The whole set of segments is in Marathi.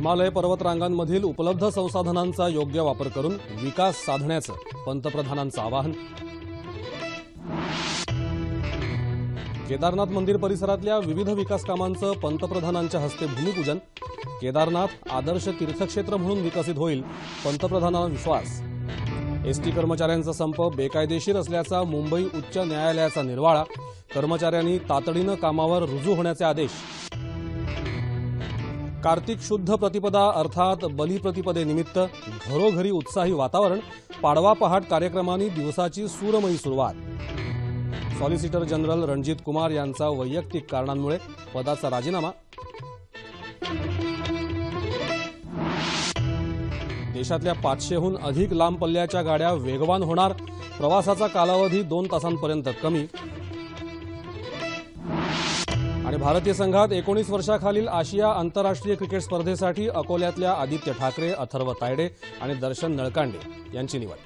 हिमालय पर्वतरांगांमधील उपलब्ध संसाधनांचा योग्य वापर करून विकास साधण्याचं पंतप्रधानांचं आवाहन। केदारनाथ मंदिर परिसरातल्या विविध विकास कामांचं पंतप्रधानांच्या हस्ते भूमिपूजन। केदारनाथ आदर्श तीर्थक्षेत्र म्हणून विकसित होईल, पंतप्रधानांना विश्वास। एसटी कर्मचाऱ्यांचा संप बेकायदेशीर असल्याचा मुंबई उच्च न्यायालयाचा निर्वाळा। कर्मचाऱ्यांनी तातडीनं कामावर रुजू होण्याचे आदेश। कार्तिक शुद्ध प्रतिपदा अर्थात बलिप्रतिपदेनिमित्त घरोघरी उत्साही वातावरण। पाडवा पहाट कार्यक्रमांनी दिवसाची सूरमयी सुरुवात। सॉलिसिटर जनरल रणजित कुमार यांचा वैयक्तिक कारणांमुळे पदाचा राजीनामा। देशातल्या 500हून अधिक लांब पल्ल्याच्या गाड्या वेगवान होणार। प्रवासाचा कालावधी 2 तासांपर्यंत कमी। आणि भारतीय संघात 19 वर्षाखालील आशिया आंतरराष्ट्रीय क्रिकेट स्पर्धेसाठी अकोल्यातल्या आदित्य ठाकरे, अथर्व तायडे आणि दर्शन नळकांडे यांची निवड।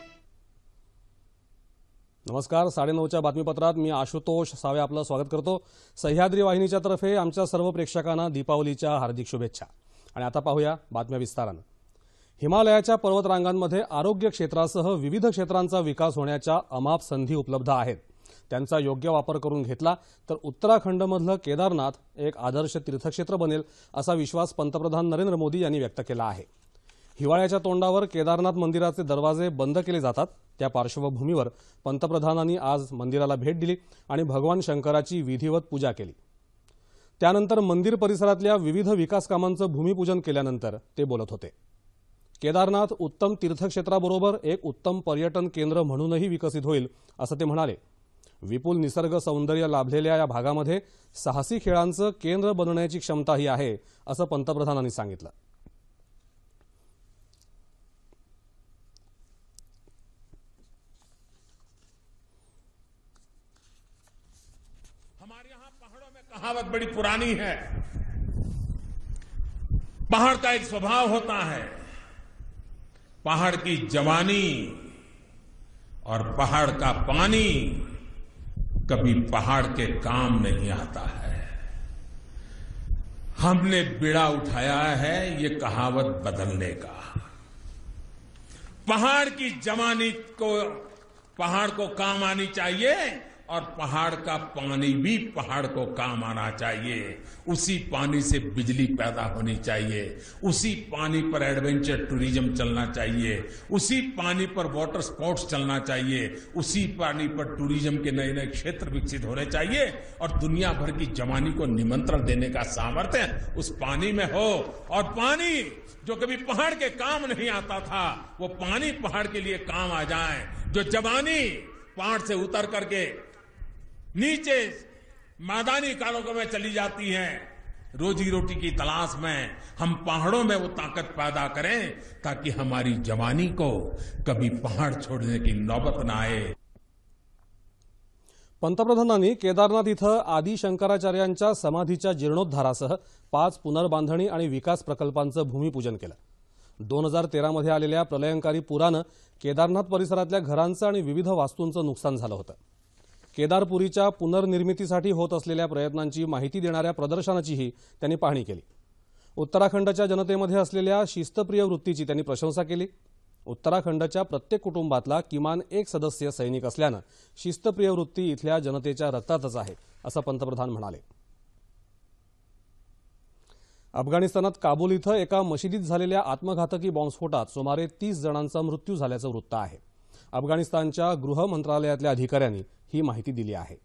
नमस्कार, 9:30च्या बातमीपत्रात मी आशुतोष सावे आपलं स्वागत करतो। सह्याद्री वाहिनीच्या तर्फे आमच्या सर्व प्रेक्षकांना दीपावलीच्या हार्दिक शुभेच्छा। आणि आता पाहूया बातम्या विस्तारानं। हिमालयाच्या पर्वतरांगांमध्ये आरोग्य क्षेत्रासह विविध क्षेत्रांचा विकास होण्याच्या अमाप संधी उपलब्ध आहेत। त्यांचा योग्य वापर करून घेतला तर उत्तराखंडमधलं केदारनाथ एक आदर्श तीर्थक्षेत्र बनेल, असा विश्वास पंतप्रधान नरेंद्र मोदी यांनी व्यक्त केला आहे। हिवाळ्याच्या तोंडावर केदारनाथ मंदिराचे दरवाजे बंद केले जातात, त्या पार्श्वभूमीवर पंतप्रधानांनी आज मंदिराला भेट दिली आणि भगवान शंकराची विधिवत पूजा केली। त्यानंतर मंदिर परिसरातल्या विविध विकास कामांचं भूमिपूजन केल्यानंतर ते बोलत होते। केदारनाथ उत्तम तीर्थक्षेत्राबरोबर एक उत्तम पर्यटन केंद्र म्हणूनही विकसित होईल, असं ते म्हणाले। विपुल निसर्ग सौंदर्य लाभलेल्या या भागामध्ये साहसी खेळांचं केंद्र बनण्याची क्षमताही आहे, असं पंतप्रधानांनी सांगितलं। हमारे यहाँ पहाड़ों में कहावत बड़ी पुरानी है, पहाड़ का एक स्वभाव होता है, पहाड़ की जवानी और पहाड़ का पानी कभी पहाड़ के काम नहीं आता है। हमने बीड़ा उठाया है ये कहावत बदलने का। पहाड़ की जवानी को पहाड़ को काम आनी चाहिए और पहाड़ का पानी भी पहाड़ को काम आना चाहिए। उसी पानी से बिजली पैदा होनी चाहिए, उसी पानी पर एडवेंचर टूरिज्म चलना चाहिए, उसी पानी पर वाटर स्पोर्ट्स चलना चाहिए, उसी पानी पर टूरिज्म के नए नए क्षेत्र विकसित होने चाहिए और दुनिया भर की जवानी को निमंत्रण देने का सामर्थ्य उस पानी में हो। और पानी जो कभी पहाड़ के काम नहीं आता था, वो पानी पहाड़ के लिए काम आ जाए। जो जवानी पहाड़ से उतर करके नीचे मैदानी कालों में चली जाती है, रोजी रोटी की तलाश में, हम पहाड़ों में वो ताकत पैदा करें ताकि हमारी जवानी को कभी पहाड़ छोड़ने की नौबत ना आए। पंतप्रधानांनी केदारनाथ इथं आदि शंकराचार्यांच्या समाधीच्या जीर्णोद्धारासह 5 पुनर्बांधणी आणि विकास प्रकल्पांचं भूमिपूजन केलं। 2013 मध्ये आलेल्या प्रलयंकारी पुरानं केदारनाथ परिसरातल्या घरांचं आणि विविध वास्तूंचं नुकसान झालं होतं। केदारपुरीच्या पुनर्निर्मितीसाठी होत असलेल्या प्रयत्नांची माहिती देणाऱ्या प्रदर्शनाचीही त्यांनी पाहणी केली। उत्तराखंडच्या जनतेमध्ये असलेल्या शिस्तप्रिय वृत्तीची त्यांनी प्रशंसा केली। उत्तराखंडच्या प्रत्येक कुटुंबातला किमान एक सदस्य सैनिक असल्यानं शिस्तप्रिय वृत्ती इथल्या जनतेच्या रक्तातच आहे, असं पंतप्रधान म्हणाले। अफगाणिस्तानात काबूल इथं एका मशिदीत झालेल्या आत्मघातकी बॉम्बस्फोटात सुमारे 30 जणांचा मृत्यू झाल्याचं वृत्त आहे। अफगाणिस्तानच्या गृह मंत्रालयातल्या अधिकाऱ्यांनी ही माहिती दिली आहे।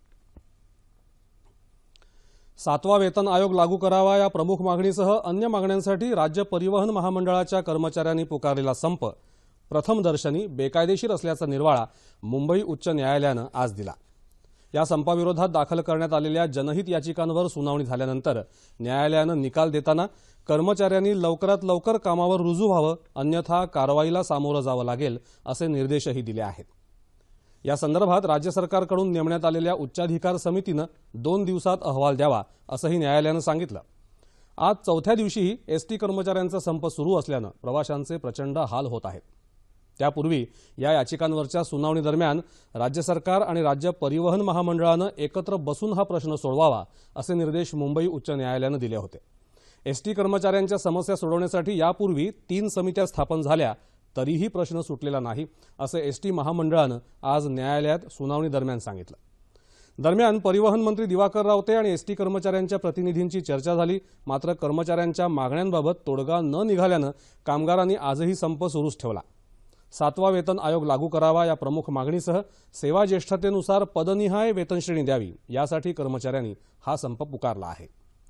7वा वेतन आयोग लागू करावा या प्रमुख मागणीसह अन्य मागण्यांसाठी राज्य परिवहन महामंडळाच्या कर्मचाऱ्यांनी पुकारलेला संप प्रथमदर्शनी बेकायदेशीर असल्याचा निर्वाळा मुंबई उच्च न्यायालयानं आज दिला। या संपाविरोधात दाखल करण्यात आलेल्या जनहित याचिकांवर सुनावणी झाल्यानंतर न्यायालयानं निकाल देताना कर्मचाऱ्यांनी लवकरात लवकर कामावर रुजू व्हावं, अन्यथा कारवाईला सामोरं जावं लागेल, असे निर्देशही दिले आहेत। या संदर्भात राज्य सरकारकडून नेमण्यात आलेल्या उच्चाधिकार समितीनं 2 दिवसात अहवाल द्यावा, असंही न्यायालयानं सांगितलं। आज 4थ्या दिवशीही एसटी कर्मचाऱ्यांचा संप सुरू असल्यानं प्रवाशांचे प्रचंड हाल होत आहेत। त्यापूर्वी या याचिकांवरच्या सुनावणी दरम्यान राज्य सरकार आणि राज्य परिवहन महामंडळानं एकत्र बसून हा प्रश्न सोडवावा, असे निर्देश मुंबई उच्च न्यायालयानं दिले होते। एसटी कर्मचाऱ्यांच्या समस्या सोडवण्यासाठी यापूर्वी 3 समित्या स्थापन झाल्या तरीही प्रश्न सुटलेला नाही, असं एसटी महामंडळानं आज न्यायालयात सुनावणी दरम्यान सांगितलं. दरम्यान परिवहन मंत्री दिवाकर रावते आणि एसटी कर्मचाऱ्यांच्या प्रतिनिधींची चर्चा झाली. मात्र कर्मचाऱ्यांच्या मागण्यांबाबत तोडगा न निघाल्यानं कामगारांनी आजही संप सुरूच ठेवला. 7वा वेतन आयोग लागू करावा या प्रमुख मागणीसह सेवा ज्येष्ठतेनुसार पदनिहाय वेतनश्रेणी द्यावी यासाठी कर्मचाऱ्यांनी हा संप पुकारला आहे.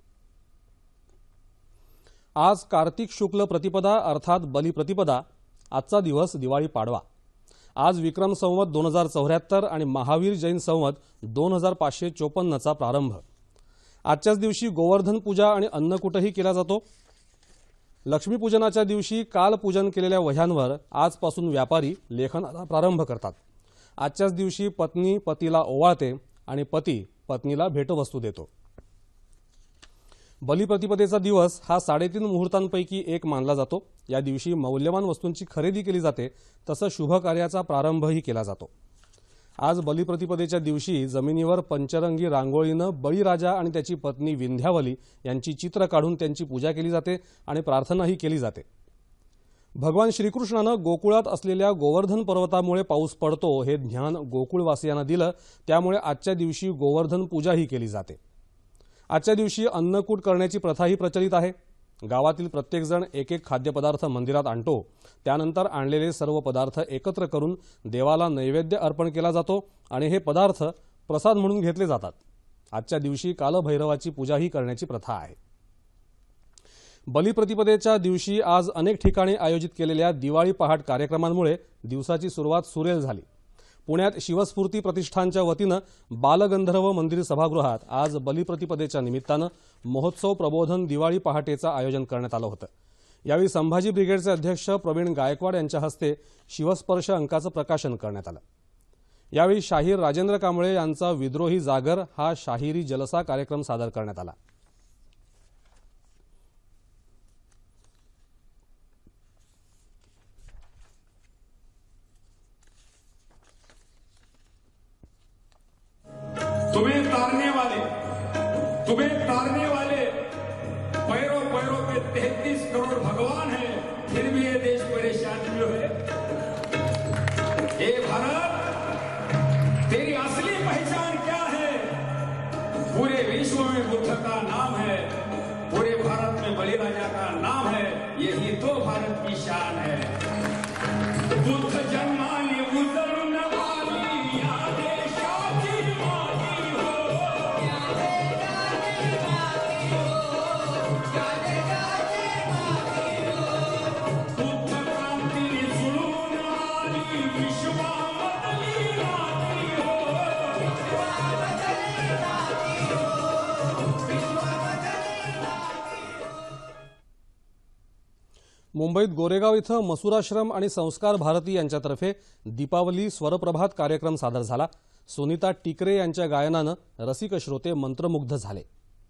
आज कार्तिक शुक्ल प्रतिपदा अर्थात बलिप्रतिपदा. आजचा दिवस दिवाळी पाडवा. आज विक्रम संवत 2074 आणि महावीर जैन संवत 2554चा प्रारंभ. आजच्याच दिवशी गोवर्धन पूजा आणि अन्नकूटही केला जातो. लक्ष्मीपूजनाच्या दिवशी काल पूजन केलेल्या वह्यांवर आजपासून व्यापारी लेखनाला प्रारंभ करतात. आजच्याच दिवशी पत्नी पतीला ओवाळते आणि पती पत्नीला भेटवस्तू देतो. बलिप्रतिपदेचा दिवस हा 3.5 मुहूर्तांपैकी एक मानला जातो. या दिवशी मौल्यवान वस्तूंची खरेदी केली जाते, तसंच शुभ कार्याचा प्रारंभही केला जातो. आज बलिप्रतिपदेच्या दिवशी जमिनीवर पंचरंगी रांगोळीनं बळीराजा आणि त्याची पत्नी विंध्यावली यांची चित्र काढून त्यांची पूजा केली जाते आणि प्रार्थनाही केली जाते. भगवान श्रीकृष्णानं गोकुळात असलेल्या गोवर्धन पर्वतामुळे पाऊस पडतो हे ज्ञान गोकुळवासियांना दिलं, त्यामुळे आजच्या दिवशी गोवर्धन पूजाही केली जाते. आजच्या दिवशी अन्नकूट करण्याची प्रथाही प्रचलित आहे. गावातील प्रत्येकजण एक खाद्यपदार्थ मंदिरात आणतो. त्यानंतर आणलेले सर्व पदार्थ एकत्र करून देवाला नैवेद्य अर्पण केला जातो आणि हे पदार्थ प्रसाद म्हणून घेतले जातात. आजच्या दिवशी कालभैरवाची पूजाही करण्याची प्रथा आहे. बलिप्रतिपदेच्या दिवशी आज अनेक ठिकाणी आयोजित केलेल्या दिवाळी पहाट कार्यक्रमांमुळे दिवसाची सुरुवात सुरेल झाली. पुण्यात शिवस्फूर्ती प्रतिष्ठानच्या वतीनं बालगंधर्व मंदिर सभागृहात आज बलिप्रतिपदेच्या निमित्तानं महोत्सव प्रबोधन दिवाळी पहाटेचं आयोजन करण्यात आलं होतं. यावेळी संभाजी ब्रिगेडचे अध्यक्ष प्रवीण गायकवाड यांच्या हस्ते शिवस्पर्श अंकाचं प्रकाशन करण्यात आलं. यावेळी शाहीर राजेंद्र कांबळे यांचा विद्रोही जागर हा शाहिरी जलसा कार्यक्रम सादर करण्यात आला. तुम्हें तारने वाले पैरों पैरों पे 33 करोड़ भगवान हैं, फिर भी ये देश परेशान क्यों है? हे भारत, तेरी असली पहचान क्या है? पूरे विश्व में बुद्ध का नाम है, पूरे भारत में बलिराजा का नाम है. यही तो भारत की शान है. बुद्ध जन्माने उतरून वाली या देशाची माती हो. बुद्ध क्रांतीने जुळून आली विश्वामधली राती हो. मुंबईत गोरेगाव इथं मसूराश्रम आणि संस्कार भारती यांच्यातर्फे दीपावली स्वरप्रभात कार्यक्रम सादर झाला. सुनीता टिकरे यांच्या गायनानं रसिक श्रोते मंत्रमुग्ध झाले.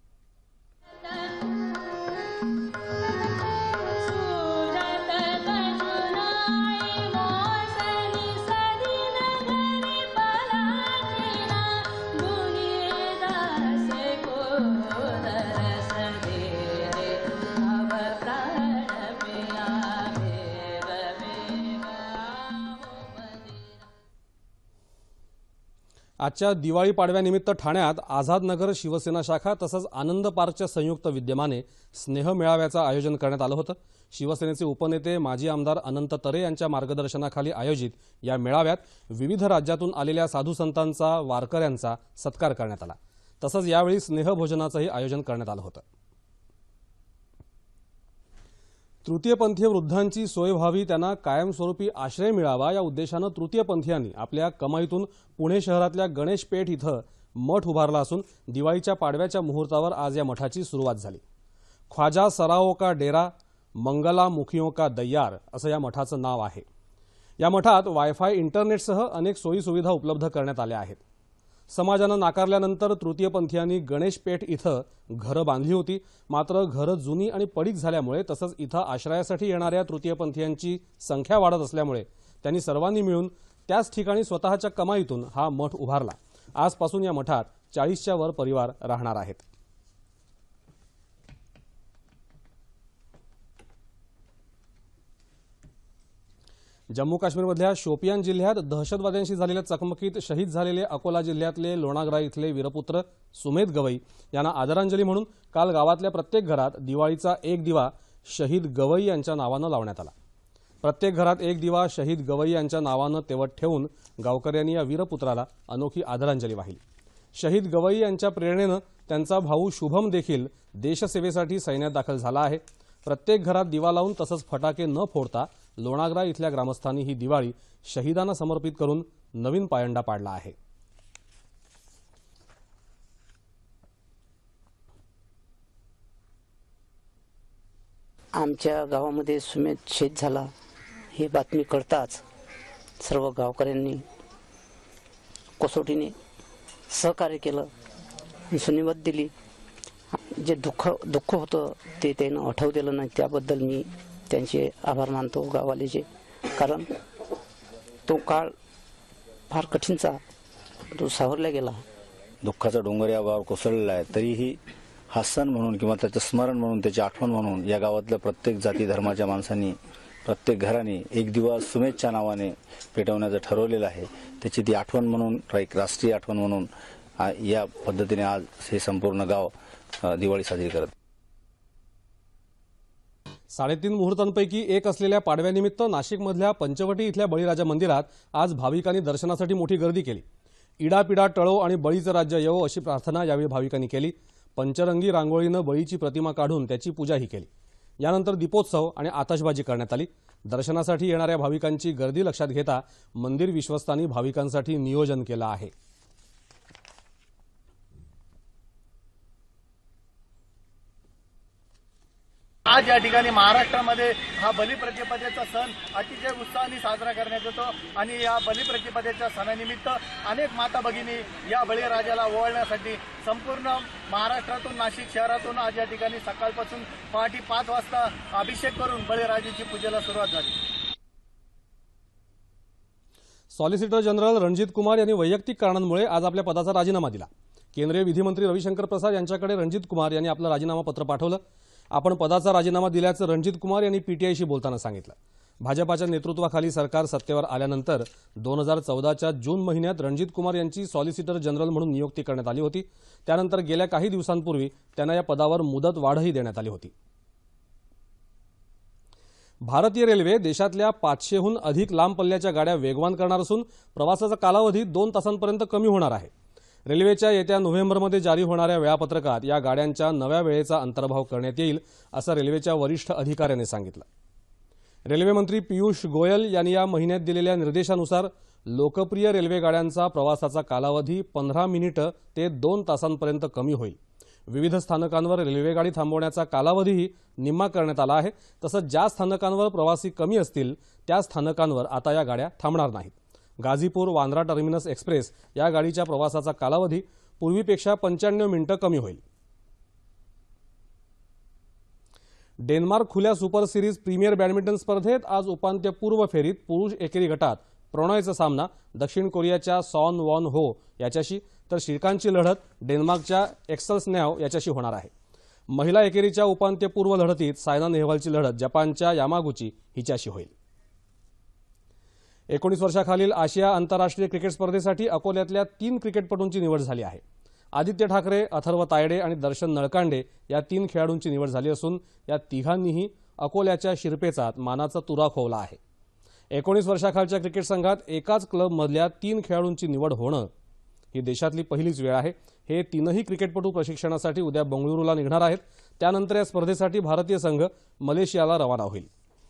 आजच्या दिवाळी पाडव्यानिमित्त ठाण्यात आझादनगर शिवसेना शाखा तसंच आनंद पार्कच्या संयुक्त विद्यमाने स्नेह मेळाव्याचं आयोजन करण्यात आलं होतं. शिवसेनेचे उपनेते माजी आमदार अनंत तरे यांच्या मार्गदर्शनाखाली आयोजित या मेळाव्यात विविध राज्यातून आलेल्या साधू संतांचा वारकऱ्यांचा सत्कार करण्यात आला. तसंच यावेळी स्नेहभोजनाचंही आयोजन करण्यात आलं होतं. तृतीयपंथीय वृद्धांची सोय व्हावी, त्यांना कायमस्वरूपी आश्रय मिळावा या उद्देशानं तृतीयपंथीयांनी आपल्या कमाईतून पुणे शहरातल्या गणेश पेठ इथं मठ उभारला असून दिवाळीच्या पाडव्याच्या मुहूर्तावर आज या मठाची सुरुवात झाली. ख्वाजा सराओं का डेरा मंगला मुखियों का दय्यार असं या मठाचं नाव आहे. या मठात वायफाय इंटरनेटसह अनेक सोयीसुविधा उपलब्ध करण्यात आल्या आहेत. समाजानं नाकारल्यानंतर तृतीयपंथीयांनी गणेश पेठ इथं घरं बांधली होती. मात्र घरं जुनी आणि पडीक झाल्यामुळे तसंच इथं आश्रयासाठी येणाऱ्या तृतीयपंथीयांची संख्या वाढत असल्यामुळे त्यांनी सर्वांनी मिळून त्याच ठिकाणी स्वतःच्या कमाईतून हा मठ उभारला. आजपासून या मठात 40च्या वर परिवार राहणार आहेत. जम्मू काश्मीरमधल्या शोपियान जिल्ह्यात दहशतवाद्यांशी झालेल्या चकमकीत शहीद झालेले अकोला जिल्ह्यातले लोणागरा इथले वीरपुत्र सुमेध गवई यांना आदरांजली म्हणून काल गावातल्या प्रत्येक घरात दिवाळीचा एक दिवा शहीद गवई यांच्या नावानं लावण्यात आला। प्रत्येक घरात एक दिवा शहीद गवई यांच्या नावानं तेवत ठेवून गावकऱ्यांनी या वीरपुत्राला अनोखी आदरांजली वाहिली। शहीद गवई यांच्या प्रेरणेनं त्यांचा भाऊ शुभम देखील देशसेवेसाठी सैन्यात दाखल झाला आहे। प्रत्येक घरात दिवा लावून तसंच फटाके न फोडता लोणागरा इथल्या ग्रामस्थांनी ही दिवाळी शहीदांना समर्पित करून नवीन पायंडा पाडला आहे। आमच्या गावामध्ये सुमेध शहीद झाला ही बातमी कळताच सर्व गावकऱ्यांनी कसोटीने सहकार्य केलं, सुनिवत दिली। जे दुःख होतं ते त्यानं आठवू दिलं नाही, त्याबद्दल मी त्यांचे आभार मानतो गाववाल्याचे। कारण तो काळ फार कठीणचा, तो सावरला गेला। दुःखाचा डोंगर या गावावर कोसळलेला आहे, तरीही हा सण म्हणून किंवा त्याचं स्मरण म्हणून, त्याची आठवण म्हणून या गावातल्या प्रत्येक जाती धर्माच्या माणसांनी, प्रत्येक घराने एक दिवा सुमेधच्या नावाने पेटवण्याचं ठरवलेलं आहे। त्याची ती आठवण म्हणून, एक राष्ट्रीय आठवण म्हणून या पद्धतीने आज हे संपूर्ण गाव दिवाळी साजरी करत। 3.5 मुहूर्तांपैकी एक असलेल्या पाडव्यानिमित्त नाशिकमधल्या पंचवटी इथल्या बळीराजा मंदिरात आज भाविकांनी दर्शनासाठी मोठी गर्दी केली। इडापिडा टळो आणि बळीचं राज्य येवो अशी प्रार्थना यावेळी भाविकांनी केली। पंचरंगी रांगोळीनं बळीची प्रतिमा काढून त्याची पूजाही केली। यानंतर दीपोत्सव आणि आतषबाजी करण्यात आली। दर्शनासाठी येणाऱ्या भाविकांची गर्दी लक्षात घेता मंदिर विश्वस्तांनी भाविकांसाठी नियोजन केलं आहे। आज या ठिकाणी महाराष्ट्रामध्ये हा बलिप्रतिपदेचा सण अतिशय उत्साहाने साजरा करण्यात येतो आणि या बलिप्रतिपदेच्या सणानिमित्त अनेक माता भगिनी या बळीराजाला ओवाळण्यासाठी संपूर्ण महाराष्ट्रातून, नाशिक शहरातून आज या ठिकाणी सकाळपासून पहाटे 5 वाजता अभिषेक करून बळीराजाची पूजेला सुरुवात झाली। सॉलिसिटर जनरल रणजित कुमार यांनी वैयक्तिक कारणांमुळे आज आपल्या पदाचा राजीनामा दिला। केंद्रीय विधिमंत्री रविशंकर प्रसाद यांच्याकडे रणजित कुमार यांनी आपलं राजीनामा पत्र पाठवलं। आपण पदाचा राजीनामा दिल्याचं रणजित कुमार यांनी पीटीआयशी बोलताना सांगितलं। भाजपाच्या नेतृत्वाखाली सरकार सत्तेवर आल्यानंतर 2014च्या जून महिन्यात रणजित कुमार यांची सॉलिसिटर जनरल म्हणून नियुक्ती करण्यात आली होती। त्यानंतर गेल्या काही दिवसांपूर्वी त्यांना या पदावर मुदत वाढही देण्यात आली होती। भारतीय रेल्वे देशातल्या 500हून अधिक लांब पल्ल्याच्या गाड्या वेगवान करणार असून प्रवासाचा कालावधी 2 तासांपर्यंत कमी होणार आहे। रेल्वेच्या येत्या नोव्हेंबरमध्ये जारी होणाऱ्या वेळापत्रकात या गाड्यांच्या नव्या वेळेचा अंतर्भाव करण्यात येईल असं रेल्वेच्या वरिष्ठ अधिकाऱ्याने सांगितलं। रेल्वे मंत्री पियुष गोयल यांनी या महिन्यात दिलेल्या निर्देशानुसार लोकप्रिय रेल्वे गाड्यांचा प्रवासाचा कालावधी 15 मिनिटं ते 2 तासांपर्यंत कमी होईल। विविध स्थानकांवर रेल्वेगाडी थांबवण्याचा कालावधीही निम्मा करण्यात आला आहे। तसंच ज्या स्थानकांवर प्रवासी कमी असतील त्या स्थानकांवर आता या गाड्या थांबणार नाहीत। गाझीपूर वांद्रा टर्मिनस एक्सप्रेस या गाडीच्या प्रवासाचा कालावधी पूर्वीपेक्षा 95 मिनिटं कमी होईल। डेन्मार्क खुल्या सुपर सिरीज प्रीमियर बॅडमिंटन स्पर्धेत आज उपांत्यपूर्व फेरीत पुरुष एकेरी गटात प्रणॉयचा सामना दक्षिण कोरियाच्या सॉन वॉन हो याच्याशी तर श्रीकांतची लढत डेन्मार्कच्या एक्सल्सनॅव याच्याशी होणार आहे। महिला एकेरीच्या उपांत्यपूर्व लढतीत सायना नेहवालची लढत जपानच्या यामागुची हिच्याशी होईल। 19 वर्षाखालील आशिया आंतरराष्ट्रीय क्रिकेट स्पर्धेसाठी अकोल्यातल्या 3 क्रिकेटपटूंची निवड झाली आहे। आदित्य ठाकरे, अथर्व तायडे आणि दर्शन नळकांडे या 3 खेळाडूंची निवड झाली असून या तिघांनीही अकोल्याच्या शिरपेचात मानाचा तुरा खोवला आहे। 19 वर्षाखालच्या क्रिकेट संघात एकाच क्लबमधल्या 3 खेळाडूंची निवड होणं ही देशातली पहिलीच वेळ आहे। हे 3ही क्रिकेटपटू प्रशिक्षणासाठी उद्या बंगळुरूला निघणार आहेत। त्यानंतर या स्पर्धेसाठी भारतीय संघ मलेशियाला रवाना होईल।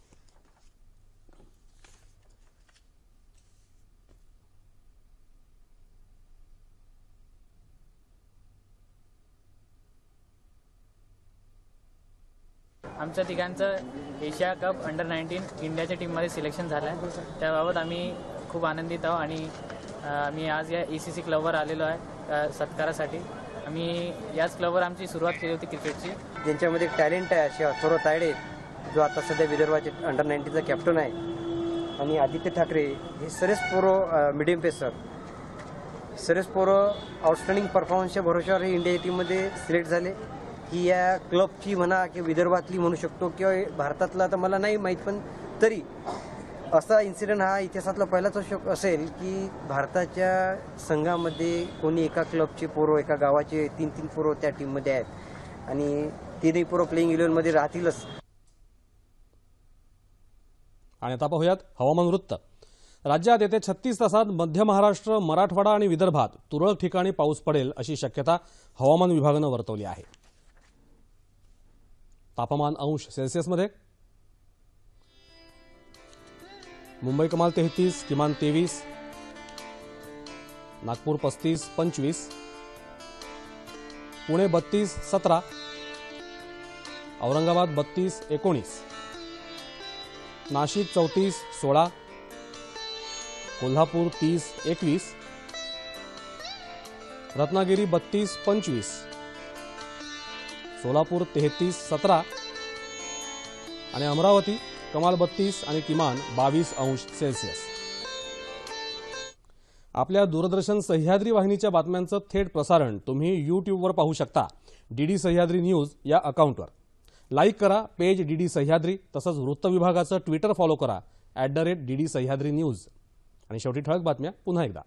आमच्या तिघांचं एशिया कप अंडर 19 इंडियाच्या टीममध्ये सिलेक्शन झालं आहे। त्याबाबत आम्ही खूप आनंदित आहोत आणि मी आज या ECC क्लबवर आलेलो आहे सत्कारासाठी। आम्ही याच क्लबवर आमची सुरुवात केली होती क्रिकेटची। ज्यांच्यामध्ये टॅलेंट आहे असे अथर्व तायडे जो आता सध्या विदर्भाचे अंडर 19चा कॅप्टन आहे आणि आदित्य ठाकरे हे सरेस पोरं मिडियम पेसर, सरेस पोरं आउटस्टँडिंग परफॉर्मन्सच्या भरोश्यावर हे इंडिया टीममध्ये सिलेक्ट झाले। ही या क्लबची म्हणा किंवा विदर्भातली म्हणू शकतो किंवा भारतातला तर मला नाही माहीत, पण तरी असा इन्सिडेंट हा इतिहासातला पहिलाच असेल की भारताच्या संघामध्ये कोणी एका क्लबचे पोरं, एका गावाचे 3-3 पोरं त्या टीममध्ये आहेत आणि तिन्ही पोरं प्लेइंग 11मध्ये राहतीलच. आणि आता पाहूयात हवामान वृत्त. राज्यात येत्या 36 तासात मध्य महाराष्ट्र, मराठवाडा आणि विदर्भात तुरळक ठिकाणी पाऊस पडेल अशी शक्यता हवामान विभागानं वर्तवली आहे. तापमान अंश सेल्सिअसमध्ये. मुंबई कमाल 33, किमान 23, नागपूर 35, 25, पुणे 32, 17, औरंगाबाद 32, 19, नाशिक 34, 16, कोल्हापूर 30, 21, रत्नागिरी 32, 25, सोलापूर 33, 17 आणि अमरावती कमाल 32 आणि किमान 22 अंश सेल्सिअस. आपल्या दूरदर्शन सह्याद्री वाहिनीच्या बातम्यांचं थेट प्रसारण तुम्ही यूट्यूबवर पाहू शकता. डीडी सह्याद्री न्यूज या अकाउंटवर लाईक करा पेज डीडी सह्याद्री. तसंच वृत्त विभागाचं ट्विटर फॉलो करा @DD सह्याद्री न्यूज. आणि शेवटी ठळक बातम्या पुन्हा एकदा.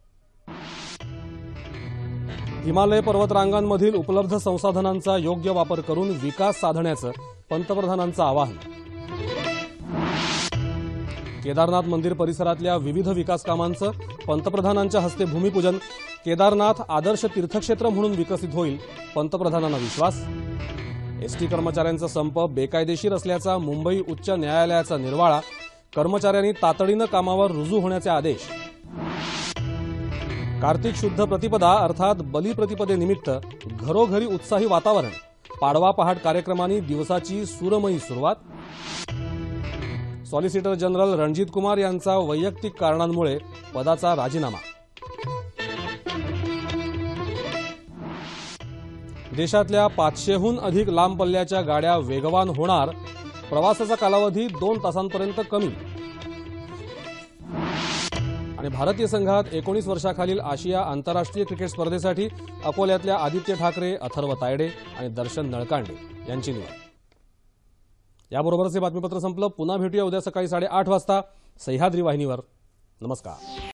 हिमालय पर्वतरांगांमधील उपलब्ध संसाधनांचा योग्य वापर करून विकास साधण्याचं पंतप्रधानांचं आवाहन. केदारनाथ मंदिर परिसरातल्या विविध विकास कामांचं पंतप्रधानांच्या हस्ते भूमिपूजन. केदारनाथ आदर्श तीर्थक्षेत्र म्हणून विकसित होईल, पंतप्रधानांना विश्वास. एसटी कर्मचाऱ्यांचा संप बेकायदेशीर असल्याचा मुंबई उच्च न्यायालयाचा निर्वाळा. कर्मचाऱ्यांनी तातडीनं कामावर रुजू होण्याचे आदेश. कार्तिक शुद्ध प्रतिपदा अर्थात बलिप्रतिपदेनिमित्त घरोघरी उत्साही वातावरण. पाडवा पहाट कार्यक्रमांनी दिवसाची सुरमयी सुरुवात. सॉलिसिटर जनरल रणजित कुमार यांचा वैयक्तिक कारणांमुळे पदाचा राजीनामा. देशातल्या 500हून अधिक लांब पल्ल्याच्या गाड्या वेगवान होणार. प्रवासाचा कालावधी 2 तासांपर्यंत कमी. आणि भारतीय संघात 19 वर्षाखालील आशिया आंतरराष्ट्रीय क्रिकेट स्पर्धेसाठी अकोल्यातल्या आदित्य ठाकरे, अथर्व तायडे आणि दर्शन नळकांडे यांची निवड. याबरोबरच हे बातमीपत्र संपलं. पुन्हा भेटूया उद्या सकाळी 8:30 वाजता सह्याद्री वाहिनीवर. नमस्कार.